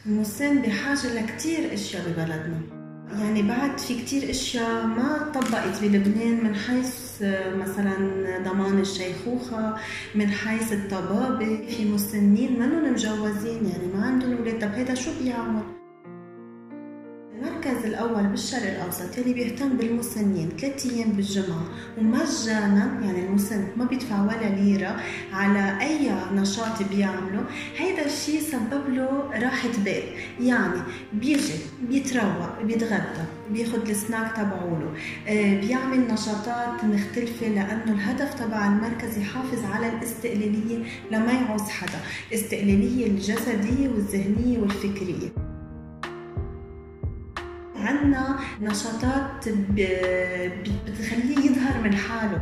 المسن بحاجة لكتير اشياء ببلدنا، يعني بعد في كتير اشياء ما طبقت بلبنان من حيث مثلا ضمان الشيخوخة، من حيث الطبابة. في مسنين منهم مجوزين يعني ما عندهم اولاد، طب هيدا شو بيعمل؟ المركز الأول بالشرق الأوسط يلي بيهتم بالمسنين 3 أيام بالجمعة ومجانا، يعني المسن ما بيدفع ولا ليرة على أي نشاط بيعمله. هيدا الشيء سبب له راحة بال، يعني بيجي بيتروق بيتغدى بياخد السناك تبعوله، بيعمل نشاطات مختلفة، لأنه الهدف تبع المركز يحافظ على الاستقلالية لما يعوز حدا، الاستقلالية الجسدية والذهنية والفكرية. عنا نشاطات بتخليه يظهر من حاله.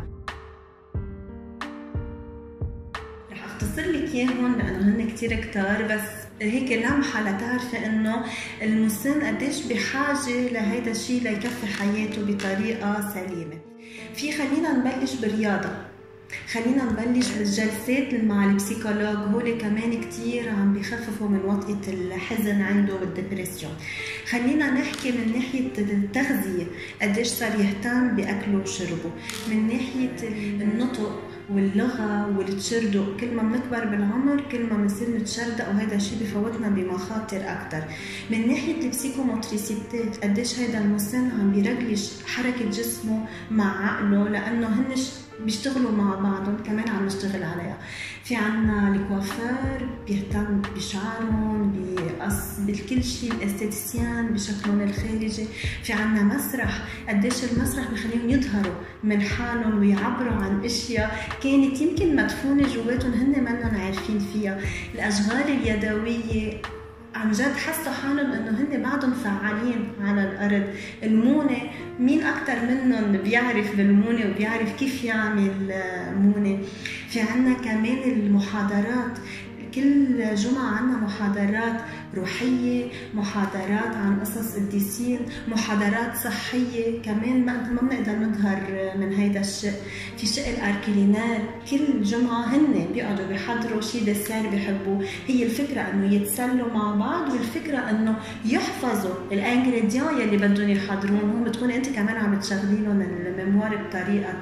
رح اختصر لك اياهم لانه هن كتير كتار، بس هيك لمحه لتعرفي انه المسن قديش بحاجه لهيدا الشيء ليكفي حياته بطريقه سليمه. خلينا نبلش بالرياضه، خلينا نبلش بالجلسات مع البسيكولوج، هول كمان كتير عم بيخففوا من وطئة الحزن عنده والدبرسيون. خلينا نحكي من ناحية التغذية، قديش صار يهتم بأكله وشربه، من ناحية النطق واللغة والتشردق. كل ما بنكبر بالعمر كل ما بنصير نتشردق، وهذا الشيء بفوتنا بمخاطر أكتر. من ناحية البسيكوموتريسيتات قديش هيدا المسن عم بيرجلش حركة جسمه مع عقله، لأنه هنش بيشتغلوا مع بعضهم، كمان عم نشتغل عليها. في عنا الكوافير بيهتم بشعرهم بقص بكل شيء، الاستيتيسيان بشكلهم الخارجي. في عنا مسرح، قديش المسرح بخليهم يظهروا من حالهم ويعبروا عن اشياء كانت يمكن مدفونه جواتهم هن منهم عارفين فيها. الاشغال اليدويه عن جد حسوا حالهم انه هن بعدهم فعالين على الارض. المونه، مين اكثر منهم بيعرف بالمونه وبيعرف كيف يعمل مونه. في عنا كمان المحاضرات، كل جمعة عنا محاضرات روحية، محاضرات عن قصص قديسين، محاضرات صحية. كمان ما بنقدر نظهر من هيدا الشيء. في شيء الاركيلينال، كل جمعة هن بيقعدوا بيحضروا شيء دسر بيحبوه. هي الفكرة انه يتسلوا مع بعض، والفكرة انه يحفظوا الانجريديان يلي بدهم يحضرون. هون بتكون انت كمان عم تشغلي لهم الميموار بطريقة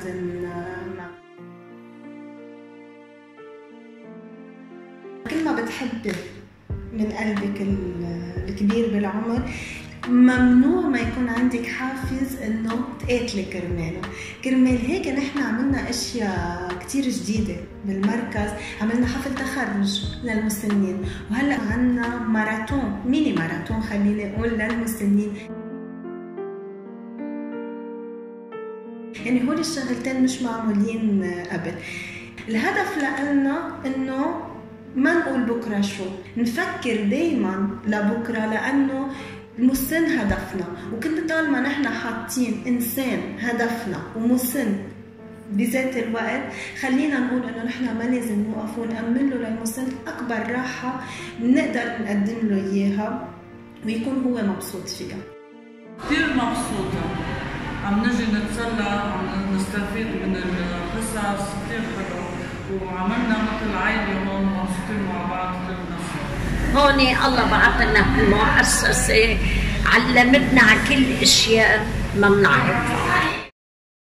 كل ما بتحبي من قلبك الكبير بالعمر، ممنوع ما يكون عندك حافز انه تقاتلي كرمال هيك نحن عملنا اشياء كتير جديده بالمركز. عملنا حفل تخرج للمسنين، وهلا عندنا ماراثون، ميني ماراثون خليني اقول للمسنين. يعني هول الشغلتين مش معمولين قبل. الهدف لنا انه ما نقول بكره شو، نفكر دايما لبكره، لانه المسن هدفنا. وكل طالما نحن حاطين انسان هدفنا ومسن بذات الوقت، خلينا نقول انه نحن ما لازم نوقف ونأمن له للمسن اكبر راحه بنقدر نقدم له اياها ويكون هو مبسوط فيها. كثير مبسوطه، عم نجي نتسلى، عم نستفيد من القصص كثير حلو، وعملنا مثل عائله هون مبسوطين مع بعض كثير ناس. هون الله بعثنا في المؤسسه، علمتنا على كل اشياء ما بنعرفها.